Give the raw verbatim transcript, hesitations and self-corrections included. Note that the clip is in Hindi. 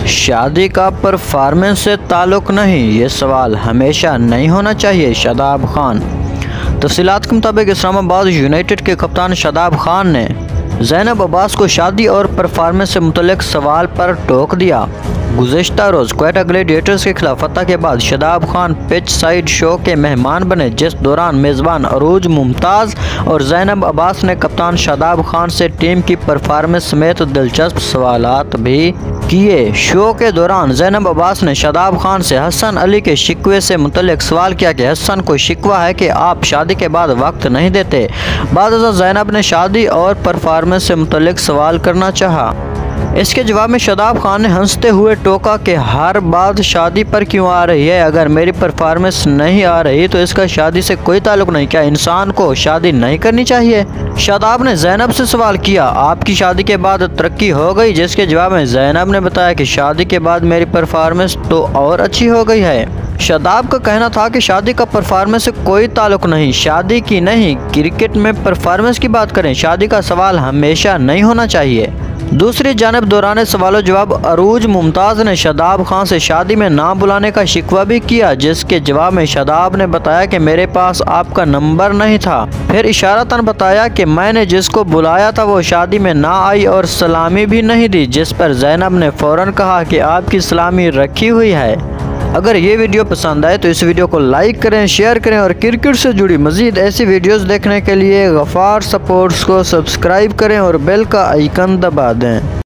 शादी का परफॉर्मेंस से ताल्लुक़ नहीं, ये सवाल हमेशा नहीं होना चाहिए। शादाब खान। तफसीलात के मुताबिक इस्लामाबाद यूनाइटेड के कप्तान शादाब खान ने ज़ैनब अब्बास को शादी और परफॉर्मेंस से मुतल्लिक सवाल पर टोक दिया। गुज़िश्ता रोज़ क्वेटा ग्लैडिएटर्स के खिलाफ फतह के बाद Shadab Khan pitch side show के मेहमान बने, जिस दौरान मेज़बान अरूज मुमताज़ और ज़ैनब अब्बास ने कप्तान शादाब खान से टीम की परफॉर्मेंस समेत दिलचस्प सवालात भी किए। शो के दौरान ज़ैनब अब्बास ने शादाब खान से हसन अली के शिकवे से मुतल्लिक सवाल किया कि हसन को शिकवा है कि आप शादी के बाद वक्त नहीं देते। बाद ज़ैनब ने शादी और परफॉर्मेंस से मुतल्लिक सवाल करना चाहा। इसके जवाब में शादाब खान ने हंसते हुए टोका कि हर बात शादी पर क्यों आ रही है, अगर मेरी परफॉर्मेंस नहीं आ रही तो इसका शादी से कोई ताल्लुक नहीं, क्या इंसान को शादी नहीं करनी चाहिए। शादाब ने ज़ैनब से सवाल किया, आपकी शादी के बाद तरक्की हो गई, जिसके जवाब में ज़ैनब ने बताया कि शादी के बाद मेरी परफॉर्मेंस तो और अच्छी हो गई है। शादाब का कहना था कि शादी का परफॉर्मेंस से कोई ताल्लुक नहीं, शादी की नहीं क्रिकेट में परफॉर्मेंस की बात करें, शादी का सवाल हमेशा नहीं होना चाहिए। दूसरी जानब दौरान सवाल जवाब अरूज मुमताज़ ने शादाब खान से शादी में ना बुलाने का शिकवा भी किया, जिसके जवाब में शादाब ने बताया कि मेरे पास आपका नंबर नहीं था। फिर इशारतन बताया कि मैंने जिसको बुलाया था वो शादी में ना आई और सलामी भी नहीं दी, जिस पर ज़ैनब ने फ़ौरन कहा कि आपकी सलामी रखी हुई है। अगर ये वीडियो पसंद आए तो इस वीडियो को लाइक करें, शेयर करें और क्रिकेट से जुड़ी मज़ीद ऐसी वीडियोस देखने के लिए गफ़ार स्पोर्ट्स को सब्सक्राइब करें और बेल का आइकन दबा दें।